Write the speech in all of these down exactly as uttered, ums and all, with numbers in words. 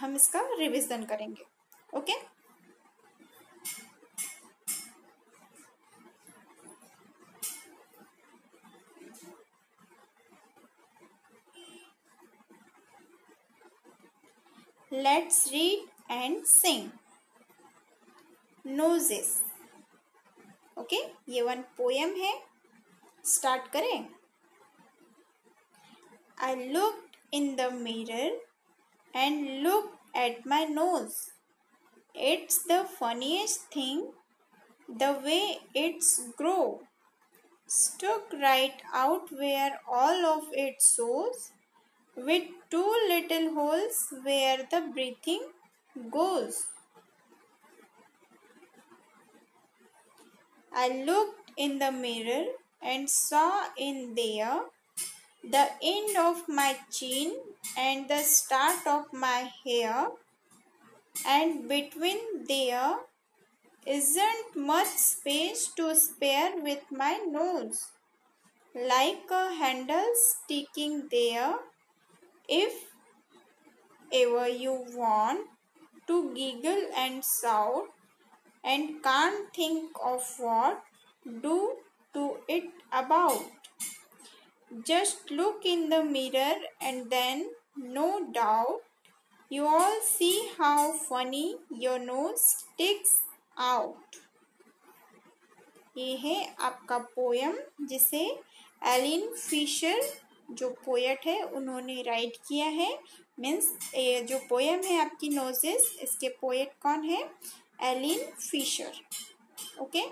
हम इसका रिवीजन करेंगे। Okay, let's read and sing. Noses. Okay, ये वन पोएम है, स्टार्ट करें। I looked in the mirror and looked at my nose. It's the funniest thing, the way it's grow. Stuck right out where all of it shows, with two little holes where the breathing goes. I looked in the mirror and saw in there the end of my chin and the start of my hair, and between there isn't much space to spare with my nose, like a handle sticking there. If ever you want to giggle and shout and can't think of what do to it about, just look in the mirror and then, no doubt, you all see how funny your nose sticks out. ये है आपका poem जिसे Elin Fisher जो poet है उन्होंने right किया है। Means ये जो पोयम है आपकी नोजेस, इसके पोएट कौन है? Elin Fisher. ओके,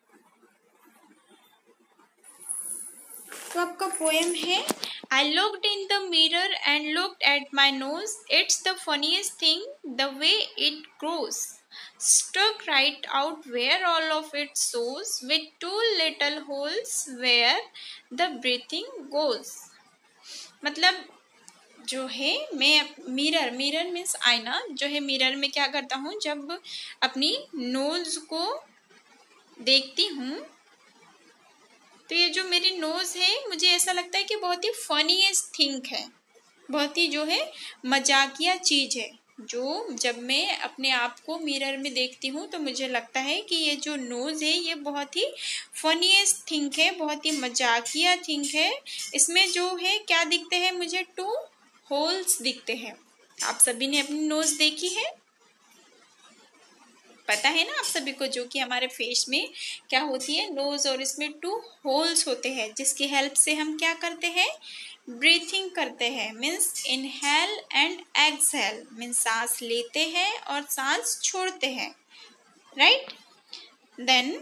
तो आपका पोएम है I looked in the mirror and looked at my nose. It's the funniest thing, the way it grows. Stuck right out where all of it shows, with two little holes where the breathing goes. मतलब जो है मैं mirror mirror means आईना, जो है mirror में क्या करता हूँ, जब अपनी नोज को देखती हूँ तो ये जो मेरी नोज है मुझे ऐसा लगता है कि बहुत ही फनीएस्ट थिंग है, बहुत ही जो है मजाकिया चीज़ है। जो जब मैं अपने आप को मिरर में देखती हूँ तो मुझे लगता है कि ये जो नोज है ये बहुत ही फनीएस्ट थिंग है, बहुत ही मजाकिया थिंग है। इसमें जो है क्या दिखते हैं मुझे? टू होल्स दिखते हैं। आप सभी ने अपनी नोज देखी है, पता है ना आप सभी को, जो कि हमारे फेस में क्या होती है? नोज, और इसमें टू होल्स होते हैं जिसकी हेल्प से हम क्या करते हैं? ब्रीथिंग करते हैं। Means inhale and exhale, means सांस लेते हैं और सांस छोड़ते हैं। Right, then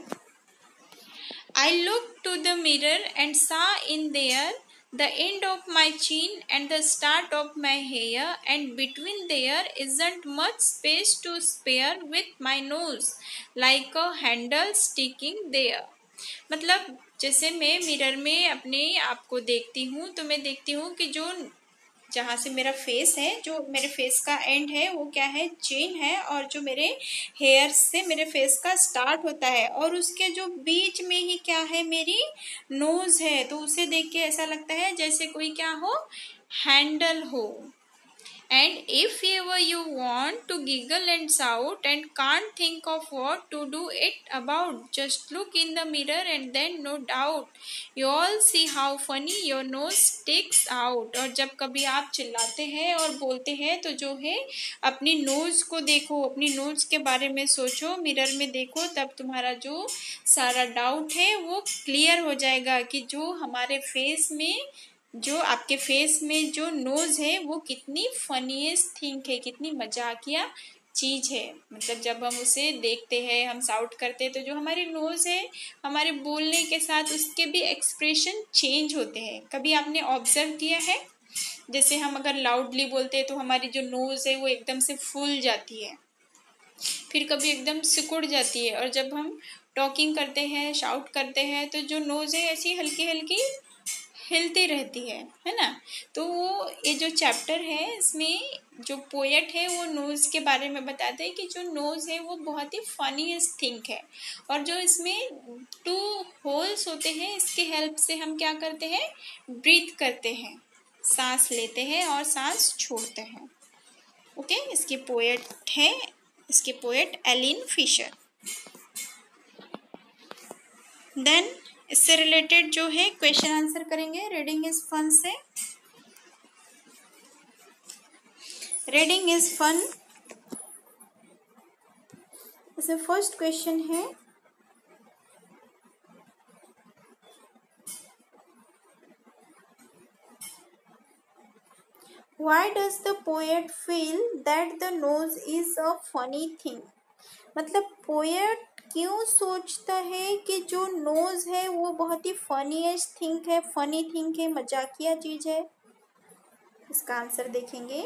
I look to the mirror and saw in there the end of my chin and the start of my hair, and between there isn't much space to spare with my nose, like a handle sticking there. मतलब जैसे मैं mirror में अपने आप को देखती हूँ तो मैं देखती हूँ कि जो जहाँ से मेरा फेस है, जो मेरे फेस का एंड है वो क्या है? चेन है, और जो मेरे हेयर से मेरे फेस का स्टार्ट होता है और उसके जो बीच में ही क्या है? मेरी नोज है। तो उसे देख के ऐसा लगता है जैसे कोई क्या हो? हैंडल हो। And if ever you want to giggle and shout and can't think of what to do it about, just look in the mirror and then no doubt you all see how funny your nose sticks out. और जब कभी आप चिल्लाते हैं और बोलते हैं तो जो है अपनी नोज को देखो, अपनी नोज के बारे में सोचो, मिरर में देखो, तब तुम्हारा जो सारा डाउट है वो क्लियर हो जाएगा कि जो हमारे फेस में, जो आपके फेस में जो नोज है वो कितनी फनीएस्ट थिंग है, कितनी मजाकिया चीज़ है। मतलब जब हम उसे देखते हैं, हम साउट करते हैं तो जो हमारी नोज है हमारे बोलने के साथ उसके भी एक्सप्रेशन चेंज होते हैं। कभी आपने ऑब्जर्व किया है? जैसे हम अगर लाउडली बोलते हैं तो हमारी जो नोज है वो एकदम से फूल जाती है, फिर कभी एकदम सिकुड़ जाती है, और जब हम टॉकिंग करते हैं, शाउट करते हैं तो जो नोज है ऐसी हल्की हल्की हिलती रहती है, है ना। तो वो ये जो चैप्टर है इसमें जो पोएट है वो नोज़ के बारे में बताते हैं कि जो नोज़ है वो बहुत ही फनीएस्ट थिंग है, और जो इसमें टू होल्स होते हैं इसके हेल्प से हम क्या करते हैं? ब्रीथ करते हैं, सांस लेते हैं और सांस छोड़ते हैं। ओके, इसकी पोएट है, इसकी पोएट एलिन फिशर। देन इससे रिलेटेड जो है क्वेश्चन आंसर करेंगे रीडिंग इज फन से। रीडिंग इज फन, इसमें फर्स्ट क्वेश्चन है, Why does the poet feel that the nose is a funny thing? मतलब पोएट क्यों सोचता है कि जो नोज है वो बहुत ही फनीएस्ट थिंग है, फनी थिंग है, मजाकिया चीज है। इसका आंसर देखेंगे।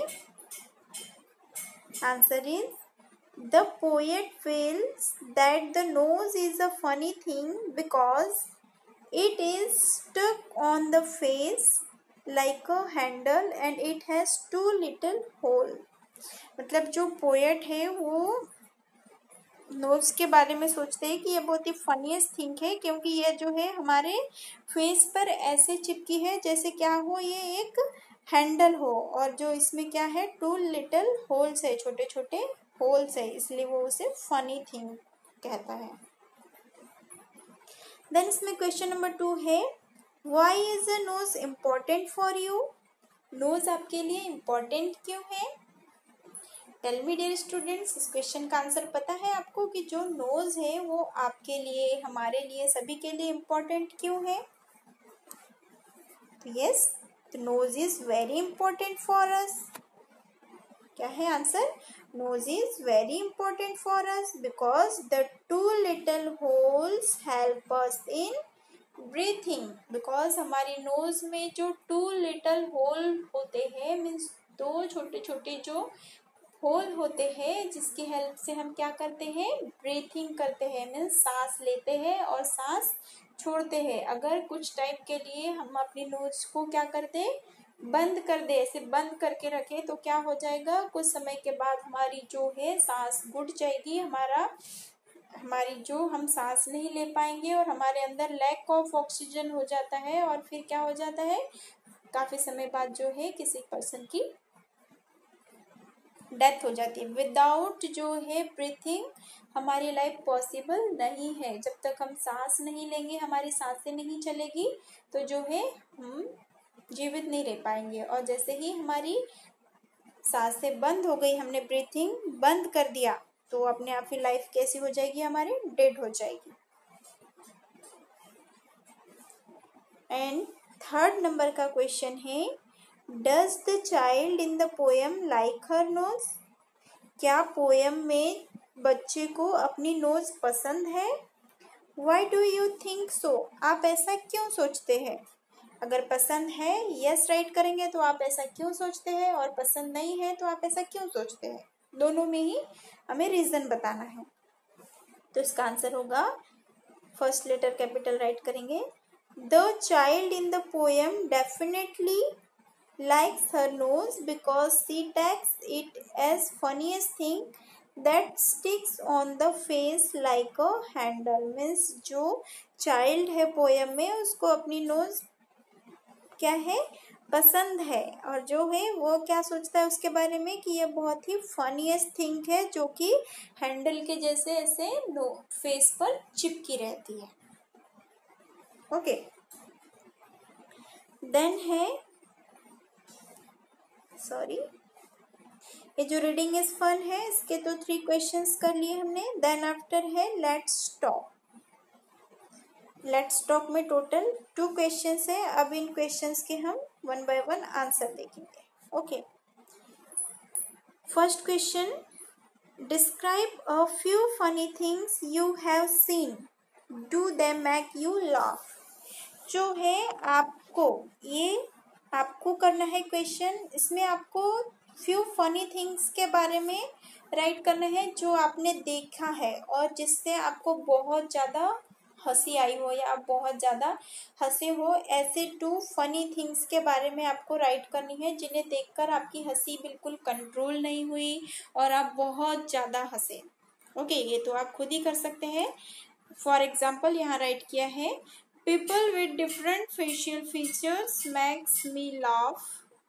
Answer is the poet feels that the nose is a funny thing because it is stuck on the face like a handle and it has two little hole। मतलब जो poet है वो नोज के बारे में सोचते हैं कि ये बहुत ही फनीएस्ट थिंग है क्योंकि ये जो है हमारे फेस पर ऐसे चिपकी है जैसे क्या हो, ये एक हैंडल हो और जो इसमें क्या है, टू लिटिल होल्स है, छोटे छोटे होल्स है, इसलिए वो उसे फनी थिंग कहता है। देन इसमें क्वेश्चन नंबर टू है, Why is a nose important for you? Nose आपके लिए इम्पोर्टेंट क्यों है? टेल मी डियर स्टूडेंट्स, इस क्वेश्चन का आंसर पता है आपको कि जो नोज है वो आपके लिए, हमारे लिए, सभी के लिए इम्पोर्टेंट क्यों है? तो yes, the nose is very important for us. क्या है answer? Nose is very important for us because the two little holes help us in breathing. Because हमारी नोज में जो टू लिटल होल होते हैं, मीन्स दो छोटे छोटे जो होल होते हैं जिसकी हेल्प से हम क्या करते हैं, ब्रीथिंग करते हैं, मीन्स सांस लेते हैं और सांस छोड़ते हैं। अगर कुछ टाइम के लिए हम अपनी नोज को क्या कर दे, बंद कर दे, ऐसे बंद करके रखे तो क्या हो जाएगा, कुछ समय के बाद हमारी जो है सांस घुट जाएगी, हमारा हमारी जो हम सांस नहीं ले पाएंगे और हमारे अंदर लैक ऑफ ऑक्सीजन हो जाता है और फिर क्या हो जाता है, काफी समय बाद जो है किसी पर्सन की डेथ हो जाती है। विदाउट जो है ब्रीथिंग हमारी लाइफ पॉसिबल नहीं है। जब तक हम सांस नहीं लेंगे, हमारी सांसें नहीं चलेगी तो जो है हम जीवित नहीं रह पाएंगे। और जैसे ही हमारी सांसें बंद हो गई, हमने ब्रीथिंग बंद कर दिया, तो अपने आप ही लाइफ कैसी हो जाएगी, हमारी डेड हो जाएगी। एंड थर्ड नंबर का क्वेश्चन है, does the child in the poem like her nose? क्या पोएम में बच्चे को अपनी नोज पसंद है? Why do you think so? आप ऐसा क्यों सोचते हैं? अगर पसंद है यस राइट करेंगे तो आप ऐसा क्यों सोचते हैं, और पसंद नहीं है तो आप ऐसा क्यों सोचते हैं, दोनों में ही हमें रीजन बताना है। तो इसका आंसर होगा, फर्स्ट लेटर कैपिटल राइट करेंगे, the child in the poem definitely likes her nose because she takes it as funniest thing that sticks on the face like a handle। Means जो child है poem में, उसको अपनी knows क्या है, पसंद है, और जो है वो क्या सोचता है उसके बारे में कि ये बहुत ही फनीएस्ट थिंग है जो कि हैंडल के जैसे ऐसे नो फेस पर चिपकी रहती है। ओके, देन है, सॉरी ये जो रीडिंग इज फन है इसके तो थ्री क्वेश्चंस कर लिए हमने। देन आफ्टर है लेट्स टॉक। लेट्स टॉक में टोटल टू क्वेश्चंस है। अब इन क्वेश्चंस के हम वन बाय वन आंसर देखेंगे। Okay, first question, describe a few funny things you have seen, do they make you laugh. जो है आपको, ये आपको करना है क्वेश्चन, इसमें आपको फ्यू फनी थिंग्स के बारे में राइट करना है जो आपने देखा है और जिससे आपको बहुत ज़्यादा हंसी आई हो या आप बहुत ज़्यादा हंसे हो। ऐसे टू फनी थिंग्स के बारे में आपको राइट करनी है जिन्हें देखकर आपकी हंसी बिल्कुल कंट्रोल नहीं हुई और आप बहुत ज़्यादा हंसे। ओके, ये तो आप खुद ही कर सकते हैं। फॉर एग्जाम्पल यहाँ राइट किया है, People with different facial features makes me laugh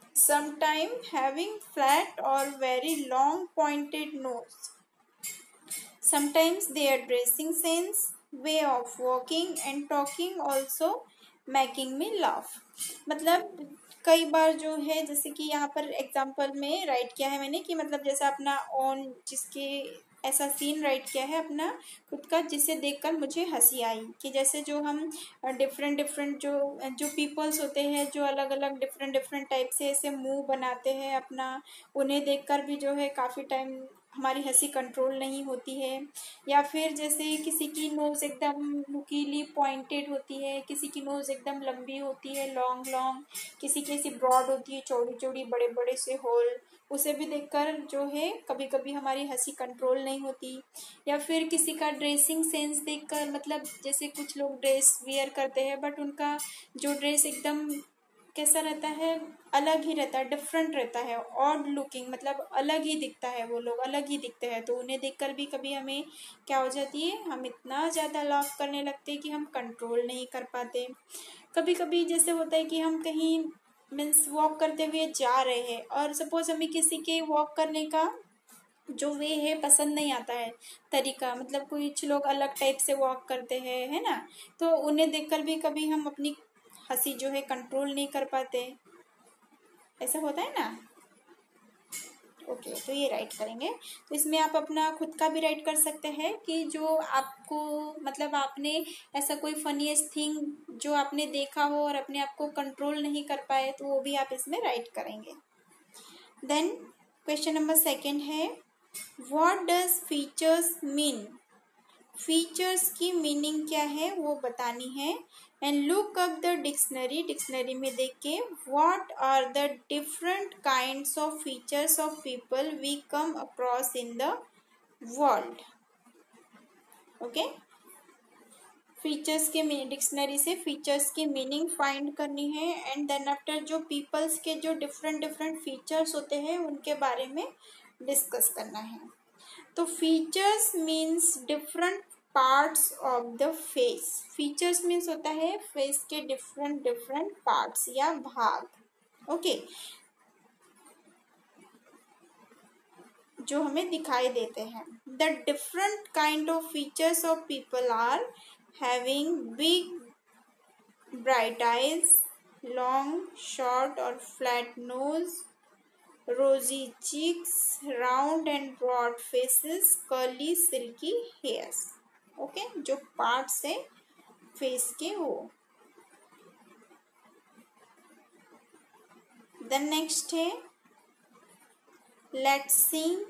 sometime having flat or very long pointed nose. Sometimes their dressing sense, way of walking and talking also making me laugh. मतलब कई बार जो है, जैसे कि यहाँ पर एग्जाम्पल में राइट किया है मैंने कि मतलब जैसा अपना ओन, जिसके ऐसा सीन राइट किया है अपना खुद का, जिसे देखकर मुझे हंसी आई। कि जैसे जो हम डिफरेंट डिफरेंट जो जो पीपल्स होते हैं, जो अलग अलग डिफरेंट डिफरेंट टाइप से ऐसे मुंह बनाते हैं अपना, उन्हें देखकर भी जो है काफ़ी टाइम हमारी हंसी कंट्रोल नहीं होती है। या फिर जैसे किसी की नोज़ एकदम नुकीली पॉइंटेड होती है, किसी की नोज़ एकदम लंबी होती है, लॉन्ग लॉन्ग, किसी की ऐसी ब्रॉड होती है, चौड़ी चौड़ी, बड़े बड़े से होल, उसे भी देखकर जो है कभी कभी हमारी हंसी कंट्रोल नहीं होती। या फिर किसी का ड्रेसिंग सेंस देखकर, मतलब जैसे कुछ लोग ड्रेस वियर करते हैं बट उनका जो ड्रेस एकदम कैसा रहता है, अलग ही रहता है, डिफरेंट रहता है, ऑड लुकिंग, मतलब अलग ही दिखता है, वो लोग अलग ही दिखते हैं, तो उन्हें देखकर भी कभी हमें क्या हो जाती है, हम इतना ज़्यादा लाफ करने लगते हैं कि हम कंट्रोल नहीं कर पाते। कभी कभी जैसे होता है कि हम कहीं मीन्स वॉक करते हुए जा रहे हैं और सपोज हमें किसी के वॉक करने का जो वे है पसंद नहीं आता है तरीका, मतलब कुछ लोग अलग टाइप से वॉक करते हैं, है ना, तो उन्हें देखकर भी कभी हम अपनी हंसी जो है कंट्रोल नहीं कर पाते। ऐसा होता है ना। ओके, तो ये राइट करेंगे। तो इसमें आप अपना खुद का भी राइट कर सकते हैं कि जो आपको, मतलब आपने ऐसा कोई फनीएस्ट थिंग जो आपने देखा हो और अपने आप को कंट्रोल नहीं कर पाए, तो वो भी आप इसमें राइट करेंगे। देन क्वेश्चन नंबर सेकंड है, what does features mean. Features की मीनिंग क्या है वो बतानी है। And look up the dictionary, dictionary में देख के what are the different kinds of features of people we come across in the world. Okay, features के डिक्शनरी से फीचर्स की मीनिंग फाइंड करनी है। एंड देन आफ्टर जो पीपल्स के जो डिफरेंट डिफरेंट फीचर्स होते हैं उनके बारे में डिस्कस करना है। तो features means different parts of the face. Features means होता है फेस के डिफरेंट डिफरेंट पार्ट्स या भाग। Okay okay. जो हमें दिखाई देते हैं। The different kind of features of people are having big bright eyes, long short और flat nose, rosy cheeks, round and broad faces, curly silky hairs। Okay okay? जो parts है फेस के वो। देन नेक्स्ट है let's sing.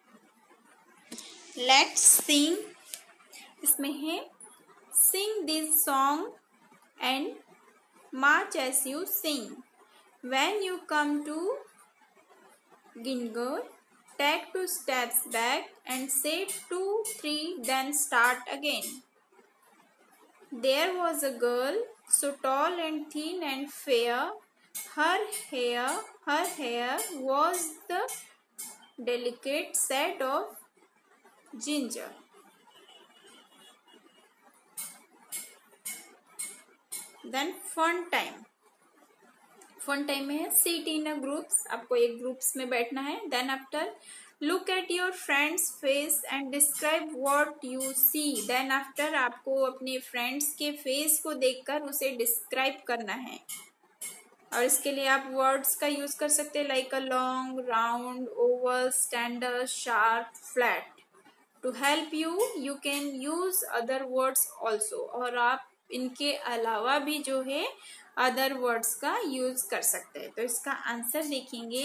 Let's सिंग इसमें है sing this song and march as you sing, when you come to Gingar, take two steps back and say two, three, then start again. There was a girl, so tall and thin and fair. Her hair, her hair was the delicate shade of ginger. Then fun time. Fun time में है seat इन अ groups, आपको एक groups में बैठना है। Then after look at your friends face and describe what you see. Then after आपको अपने friends के फेस को देखकर उसे डिस्क्राइब करना है। और इसके लिए आप वर्ड्स का यूज कर सकते हैं like a long, round, oval, standard, sharp, flat. To help you you can use other words also. और आप इनके अलावा भी जो है अदर वर्ड्स का यूज कर सकते हैं। तो इसका आंसर देखेंगे।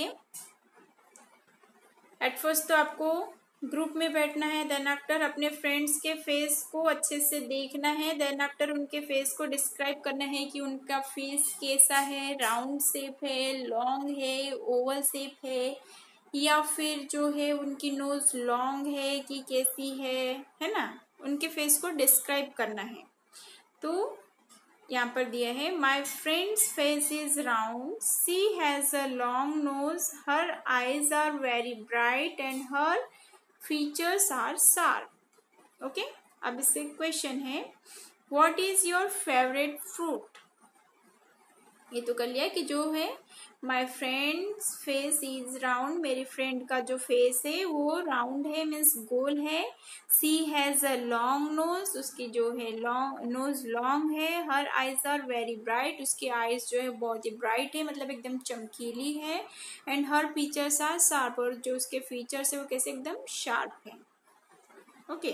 एट फर्स्ट तो आपको ग्रुप में बैठना है। देन आफ्टर अपने फ्रेंड्स के फेस को अच्छे से देखना है। देन आफ्टर उनके फेस को डिस्क्राइब करना है कि उनका फेस कैसा है, राउंड शेप है, लॉन्ग है, ओवल शेप है, या फिर जो है उनकी नोज लॉन्ग है कि कैसी है है ना, उनके फेस को डिस्क्राइब करना है। तो यहाँ पर दिया है my friends face is round, she has a long nose, her eyes are very bright and her features are sharp. Okay, अब इससे क्वेश्चन है what is your favourite fruit. ये तो कर लिया कि जो है my friends face is round, मेरी फ्रेंड का जो फेस है वो राउंड है, मीन्स गोल है। She has a long nose, उसकी जो है लॉन्ग नोज लॉन्ग है। Her eyes are very bright, उसकी आईज जो है बहुत ही ब्राइट है, मतलब एकदम चमकीली है। And her features are sharp, और जो उसके फीचर्स है वो कैसे एकदम शार्प है। Okay,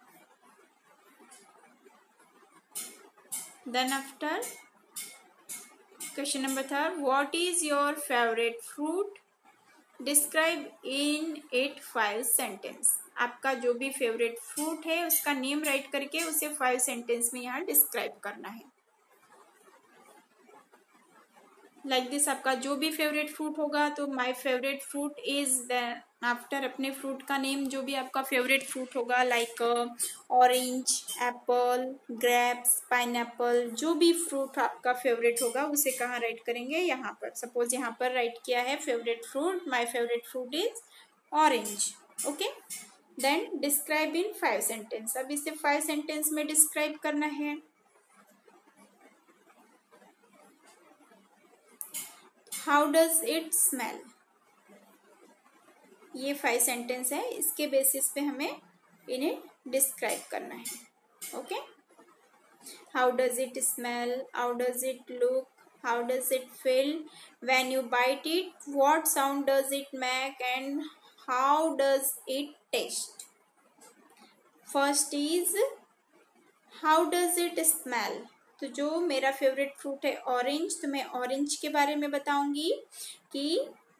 then after question number third, what is your favourite fruit, describe in at five sentence. आपका जो भी फेवरेट फ्रूट है उसका नेम राइट करके उसे फाइव सेंटेंस में यहाँ डिस्क्राइब करना है। लाइक like दिस, आपका जो भी फेवरेट फ्रूट होगा तो my favourite fruit is, then after अपने फ्रूट का नेम जो भी आपका फेवरेट फ्रूट होगा, like orange, apple, grapes, pineapple, जो भी फ्रूट आपका फेवरेट होगा उसे कहाँ राइट करेंगे, यहाँ पर। सपोज यहाँ पर राइट किया है favourite fruit, my favourite fruit is orange. Okay, then describe in five sentence. अब इसे फाइव सेंटेंस में डिस्क्राइब करना है। हाउ डज इट स्मेल, ये फाइव सेंटेंस है, इसके बेसिस पे हमें इन्हें डिस्क्राइब करना है। Okay, how does it smell, how does it look, how does it feel, when you bite it, what sound does it make, and how does it taste. First is how does it smell, तो जो मेरा favourite fruit है orange, तो मैं orange के बारे में बताऊंगी कि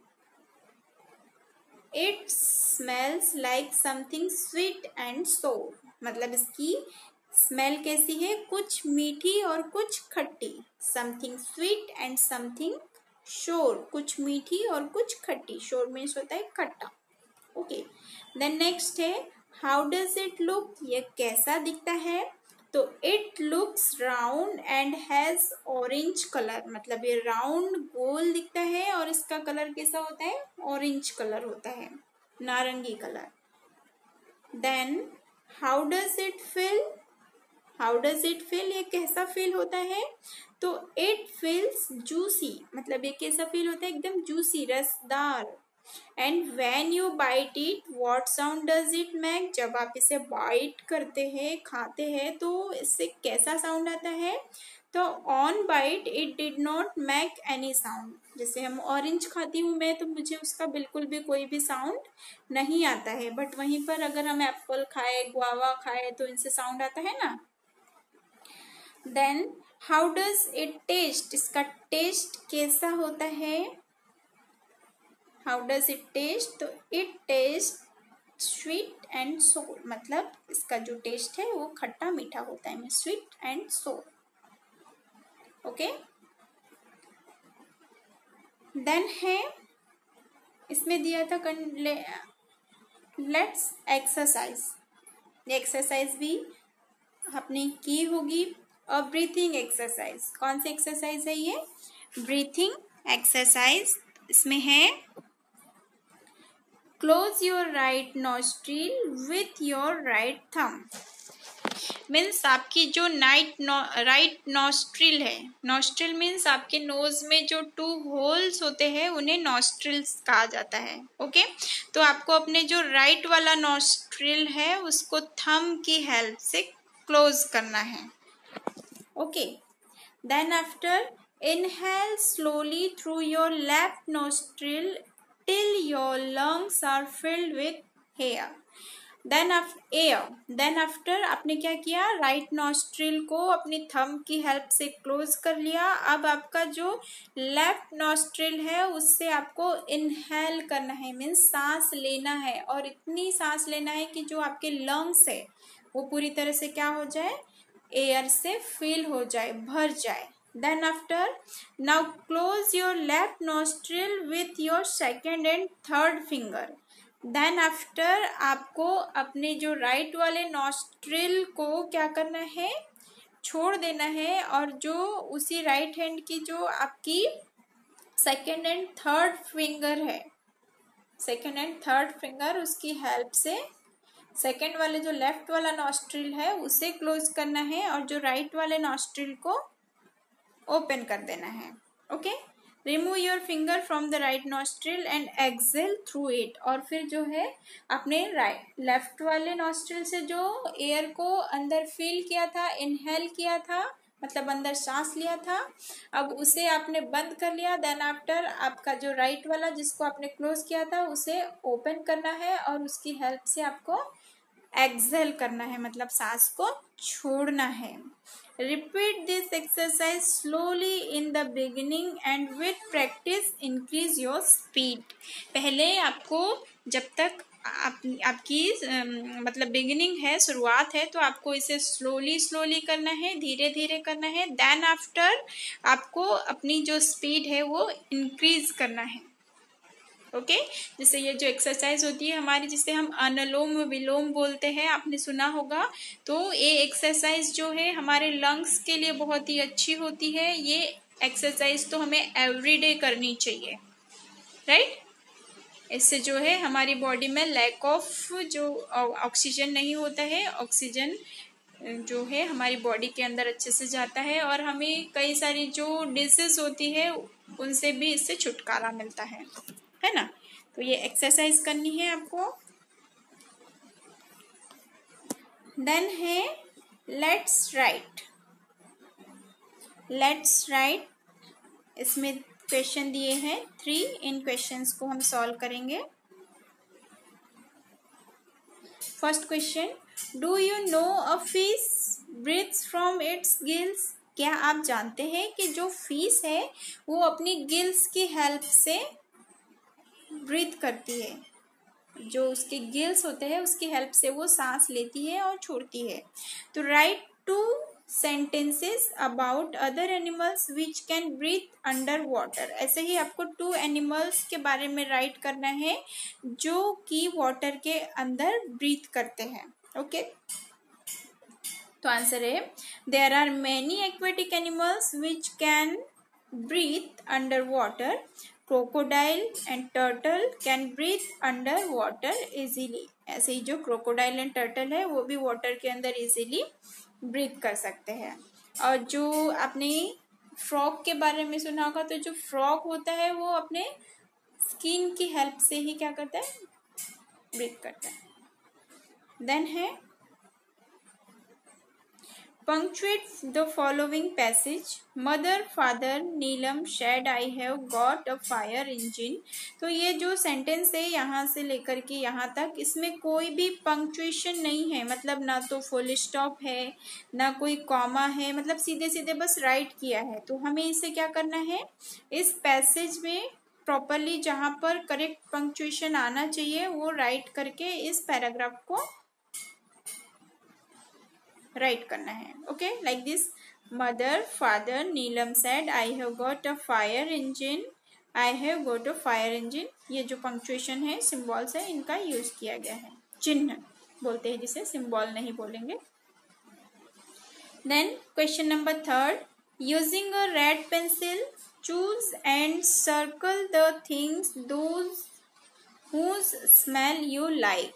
it smells like something sweet and sour, मतलब इसकी स्मेल कैसी है, कुछ मीठी और कुछ खट्टी। समथिंग स्वीट एंड समथिंग शोर, कुछ मीठी और कुछ खट्टी। शोर मीन्स होता है खट्टा। ओके, देन नेक्स्ट है हाउ डज इट लुक, ये कैसा दिखता है, तो it looks round and has orange colour, मतलब ये राउंड गोल दिखता है और इसका कलर कैसा होता है, ऑरेंज कलर होता है, नारंगी colour. Then how does it feel, how does it feel, ये कैसा फील होता है, तो इट फील्स जूसी, मतलब ये कैसा फील होता है, एकदम जूसी, रसदार। And when you bite it, what sound does it make, जब आप इसे बाइट करते हैं, खाते हैं, तो इससे कैसा साउंड आता है, तो on bite it did not make any sound. जैसे हम ऑरेंज खाती हूँ मैं, तो मुझे उसका बिल्कुल भी कोई भी साउंड नहीं आता है, बट वहीं पर अगर हम एप्पल खाए, गुआवा खाए, तो इनसे साउंड आता है ना। Then how does it taste, इसका टेस्ट कैसा होता है, हाउ डज इट टेस्ट, तो it taste sweet and sour, मतलब इसका जो टेस्ट है वो खट्टा मीठा होता है, sweet and sour. Okay, then है इसमें दिया था ले, लेट्स एक्सरसाइज, एक्सरसाइज भी आपने की होगी। और ब्रीथिंग एक्सरसाइज, कौन सी एक्सरसाइज है ये, ब्रीथिंग एक्सरसाइज। इसमें है close your right nostril with your right thumb, means आपकी जो नाइट राइट नॉस्ट्रिल है, नॉस्ट्रिल मीन्स आपके नोज में जो टू होल्स होते हैं उन्हें नॉस्ट्रिल्स कहा जाता है। ओके, तो आपको अपने जो राइट वाला नॉस्ट्रिल है उसको थंब की हेल्प से क्लोज करना है। Okay, then after inhale slowly through your left nostril till your lungs are filled with air, then after air then after आपने क्या किया, राइट नॉस्ट्रिल को अपनी थंब की हेल्प से क्लोज कर लिया। अब आपका जो लेफ्ट नॉस्ट्रिल है उससे आपको इनहेल करना है, मीन्स सांस लेना है, और इतनी सांस लेना है कि जो आपके लंग्स है वो पूरी तरह से क्या हो जाए, एयर से फिल हो जाए, भर जाए। Then after, now close your left nostril with your second and third finger. Then after आपको अपने जो राइट वाले नॉस्ट्रिल को क्या करना है, छोड़ देना है, और जो उसी राइट हैंड की जो आपकी सेकेंड एंड थर्ड फिंगर है, सेकेंड एंड थर्ड फिंगर, उसकी हेल्प से सेकेंड वाले जो लेफ्ट वाला नॉस्ट्रिल है उसे क्लोज करना है, और जो राइट वाले नॉस्ट्रिल को ओपन कर देना है। Okay, remove your finger from the right nostril and exhale through it. और फिर जो है अपने राइट लेफ्ट वाले नॉस्ट्रिल से जो एयर को अंदर फील किया था, इनहेल किया था, मतलब अंदर सांस लिया था, अब उसे आपने बंद कर लिया। देन आफ्टर आपका जो राइट वाला जिसको आपने क्लोज किया था उसे ओपन करना है और उसकी हेल्प से आपको एक्सेल करना है, मतलब सांस को छोड़ना है। Repeat this exercise slowly in the beginning and with practice increase your speed. पहले आपको जब तक आप, आपकी मतलब बिगिनिंग है, शुरुआत है, तो आपको इसे स्लोली स्लोली करना है, धीरे धीरे करना है। देन आफ्टर आपको अपनी जो स्पीड है वो इंक्रीज करना है। Okay okay? जैसे ये जो एक्सरसाइज होती है हमारी, जिसे हम अनुलोम विलोम बोलते हैं, आपने सुना होगा। तो ये एक्सरसाइज जो है हमारे लंग्स के लिए बहुत ही अच्छी होती है। ये एक्सरसाइज तो हमें एवरीडे करनी चाहिए, राइट। इससे जो है हमारी बॉडी में लैक ऑफ जो ऑक्सीजन नहीं होता है, ऑक्सीजन जो है हमारी बॉडी के अंदर अच्छे से जाता है और हमें कई सारी जो डिजीज होती है उनसे भी इससे छुटकारा मिलता है, है ना। तो ये एक्सरसाइज करनी है आपको। देन है लेट्स राइट। लेट्स राइट इसमें क्वेश्चन दिए हैं थ्री। इन क्वेश्चंस को हम सॉल्व करेंगे। First question, do you know a fish breathes from its gills. क्या आप जानते हैं कि जो फिश है वो अपनी गिल्स की हेल्प से ब्रीथ करती है, जो उसके गिल्स होते हैं उसकी हेल्प से वो सांस लेती है और छोड़ती है। तो write two sentences about other animals which can breathe under water. ऐसे ही आपको टू एनिमल्स के बारे में राइट करना है जो कि वाटर के अंदर ब्रीथ करते हैं। Okay okay? तो आंसर है there are many aquatic animals which can breathe under water. Crocodile and turtle can breathe under water easily. ऐसे ही जो क्रोकोडाइल एंड टर्टल है वो भी वाटर के अंदर इजीली ब्रीथ कर सकते हैं। और जो आपने फ्रॉग के बारे में सुना होगा, तो जो फ्रॉग होता है वो अपने स्किन की हेल्प से ही क्या करता है, ब्रीथ करता है। देन है punctuate the following passage. Mother, father, Neelam said I have got a fire engine. तो ये जो सेंटेंस है यहाँ से लेकर के यहाँ तक, इसमें कोई भी पंक्चुएशन नहीं है, मतलब ना तो फुल स्टॉप है ना कोई कॉमा है, मतलब सीधे सीधे बस राइट किया है। तो हमें इसे क्या करना है, इस पैसेज में प्रॉपरली जहाँ पर करेक्ट पंक्चुएशन आना चाहिए वो राइट करके इस पैराग्राफ को राइट करना है। Okay, like this, mother father Neelam said I have got a fire engine. I have got a fire engine. ये जो पंक्चुएशन है, सिंबल्स है, इनका यूज किया गया है। चिन्ह बोलते हैं जिसे, सिंबल नहीं बोलेंगे। Then question number third, using a red pencil choose and circle the things those whose smell you like.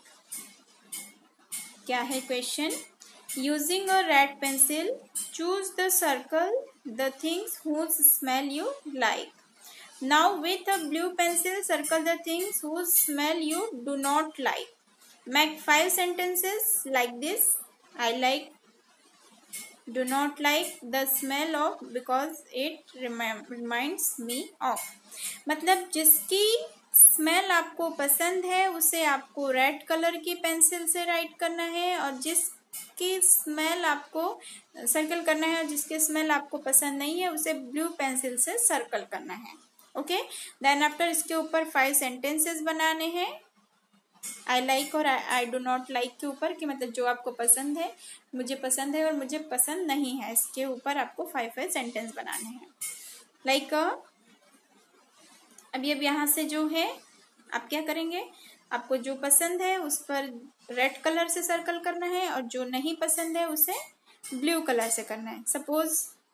क्या है question, using a red pencil choose the circle the things whose smell you like. Now with a blue pencil circle the things whose smell you do not like. Make five sentences like this. I like, do not like, the smell of, because it reminds me of. मतलब जिसकी smell आपको पसंद है उसे आपको red colour की pencil से write करना है, और जिस की स्मेल आपको सर्कल करना है, और जिसके स्मेल आपको पसंद नहीं है उसे ब्लू पेंसिल से सर्कल करना है। ओके, देन आफ्टर इसके ऊपर फाइव सेंटेंसेस बनाने हैं, आई लाइक और आई डू नॉट लाइक के ऊपर, कि मतलब जो आपको पसंद है, मुझे पसंद है और मुझे पसंद नहीं है, इसके ऊपर आपको फाइव फाइव सेंटेंस बनाने हैं। लाइक like, अभी अब यहाँ से जो है आप क्या करेंगे, आपको जो पसंद है उस पर रेड कलर से सर्कल करना है, और जो नहीं पसंद है उसे ब्लू कलर से करना है। Suppose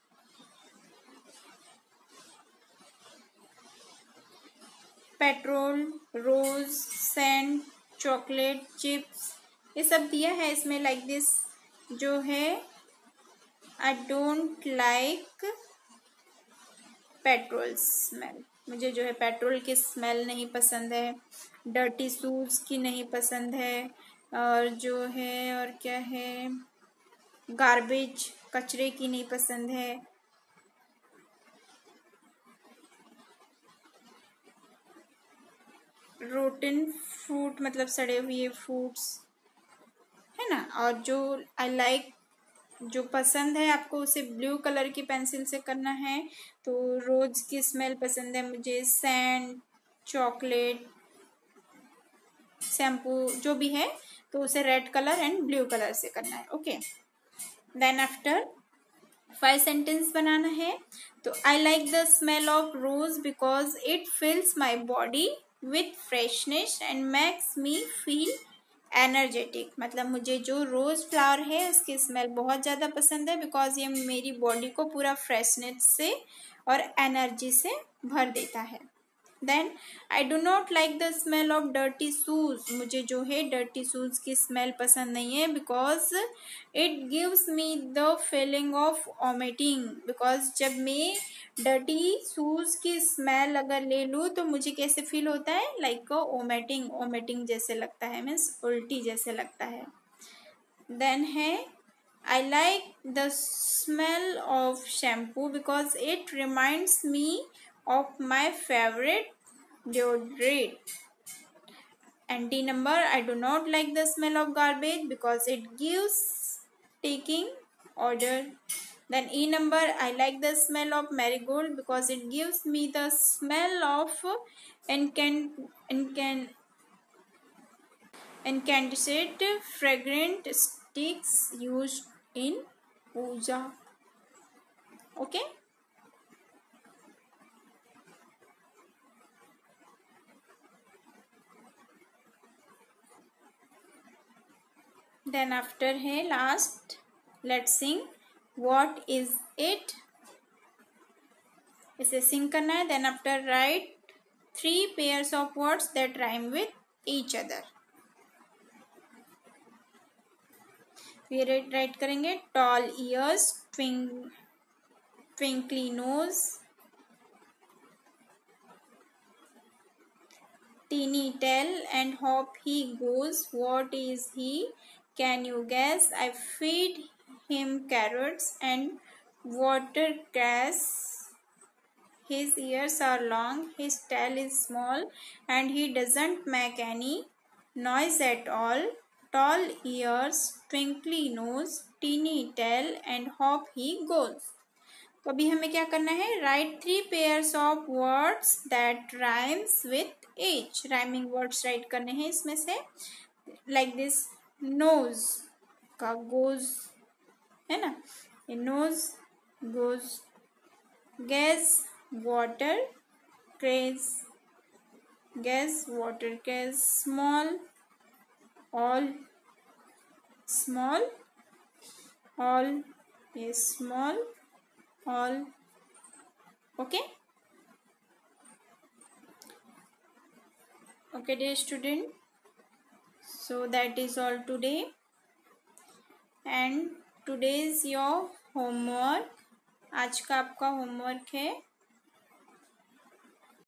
petrol, rose, sand, chocolate, chips, ये सब दिया है इसमें। लाइक दिस जो है, I don't like petrol smell, मुझे जो है पेट्रोल की स्मेल नहीं पसंद है, डर्टी शूज की नहीं पसंद है, और जो है और क्या है, गार्बेज कचरे की नहीं पसंद है, रोटन फ्रूट मतलब सड़े हुए फ्रूट्स, है ना। और जो आई लाइक जो पसंद है आपको उसे ब्लू कलर की पेंसिल से करना है, तो रोज की स्मेल पसंद है मुझे, सैंड, चॉकलेट, शैम्पू जो भी है, तो उसे red colour and blue colour से करना है। Okay, then after five sentence बनाना है। तो I like the smell of rose because it fills my body with freshness and makes me feel energetic, मतलब मुझे जो रोज फ्लावर है उसकी स्मेल बहुत ज़्यादा पसंद है, बिकॉज ये मेरी बॉडी को पूरा फ्रेशनेस से और एनर्जी से भर देता है। Then I do not like the smell of dirty shoes, मुझे जो है डर्टी शूज की स्मेल पसंद नहीं है, because it gives me the feeling of vomiting, because जब मैं डर्टी शूज की स्मेल अगर ले लूँ तो मुझे कैसे फील होता है, लाइक वॉमिटिंग वॉमिटिंग जैसे लगता है, मीन्स उल्टी जैसे लगता है। देन है I like the smell of shampoo because it reminds me of my favorite deodorant. And D number, I do not like the smell of garbage because it gives taking order. Then E number, I like the smell of marigold because it gives me the smell of incand incand incandescent fragrant sticks used in puja. Okay. Then after है last, let's sing what is it, इसे sing करना है। Then after write three pairs of words that rhyme with each other, ये write करेंगे, tall ears, twink twinkly nose, tiny tail and hop he goes, what is he, can you guess, I feed him carrots and watercress, his ears are long, his tail is small and he doesn't make any noise at all, tall ears, twinkly nose, teeny tail and hop he goes। तो अभी हमें क्या करना है, write three pairs of words that rhymes with each, rhyming words write करने हैं इसमें से, लाइक दिस, नोज का गोज है ना, ये nose goes, guess water craze, guess water craze, small all, small all, ये small all. Okay okay dear student, so that is all today, and today's your homework, आज का आपका homework है